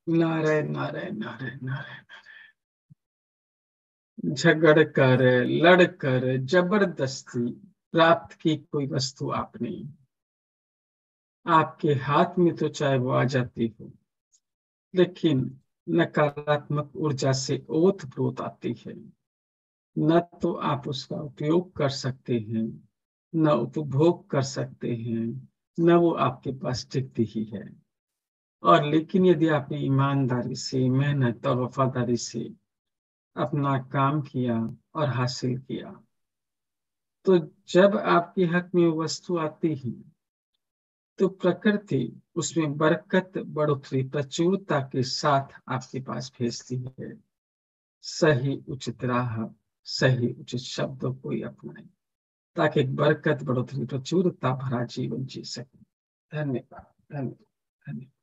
नारायण नारायण नारायण नारायण। झगड़ कर, लड़ कर, जबरदस्ती प्राप्त की कोई वस्तु आपने, आपके हाथ में तो चाहे वो आ जाती हो, लेकिन नकारात्मक ऊर्जा से ओत-प्रोत आती है। न तो आप उसका उपयोग कर सकते हैं, न उपभोग कर सकते हैं, न वो आपके पास टिकती ही है। और लेकिन यदि आपने ईमानदारी से, मेहनत और वफादारी से अपना काम किया और हासिल किया, तो जब आपके हक में वो वस्तु आती है, तो प्रकृति उसमें बरकत, बढ़ोतरी, प्रचुरता के साथ आपके पास भेजती है। सही उचित राह, सही उचित शब्दों को ही अपनाएं, ताकि एक बरकत, बढ़ोतरी, प्रचुरता भरा जीवन जी सके। धन्यवाद, धन्यवाद, धन्यवाद।